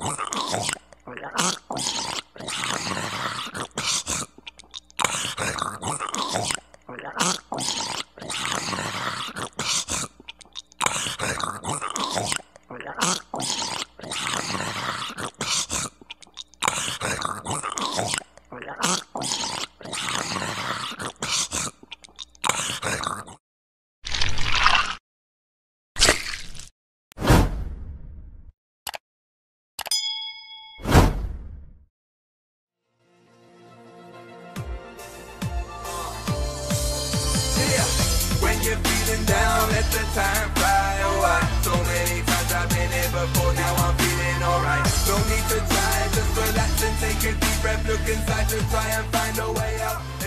You're feeling down, let the time fly away. So many times I've been here before, now I'm feeling alright. No need to try, just relax and take a deep breath. Look inside to try and find a way out.